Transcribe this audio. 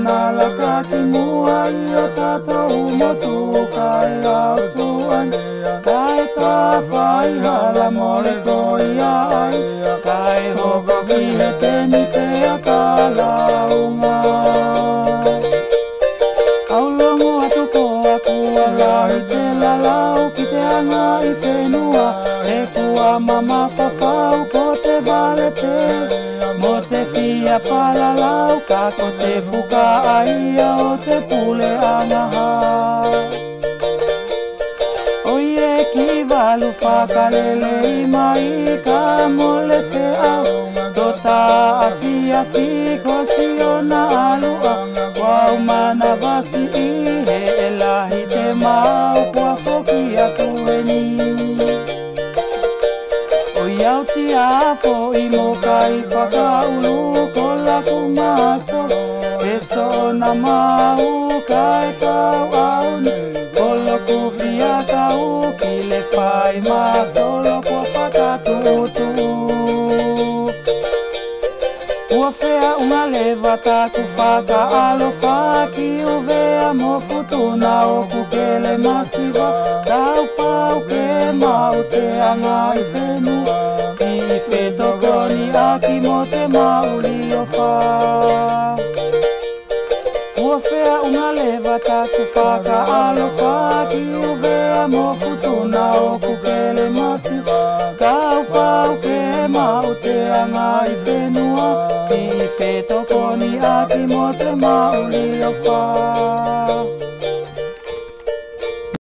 na lakati mua i o tatou motu kai au tuan. Kai ka whai hala mole koi ai, kai hoko ki he temi te a ka launga. Au longo atu ko aku alahi te lalau ki te anga i whenua, e kua mama whawhau ko te vale te. Mo te fia palalau ka ko te fuka aia o te pule anaha. Oie ki walu whakalele i mai ka mole te au, tota awhi awhi ko si o na alua, wau mana wasi i he elahi te mau kua whoki atu e ni. Iau ti afo i mo kai whakaulu ko laku maso, e so na mau kai kau au ni, ko loku fia kau ki le whai maso loko whakatutu. Ua whea unga lewa taku whaka alo whaki uvea mo futuna o kukele masiwa, kau pau ke mau te anga i whenua, tokoni aki mo te mauli o wha. Ua whea unga lewa taku whaka alo whaki uvea mo futuna o kukele masi. Kau pau ke mau te anga i whenua, ti whe tokoni aki mo te mauli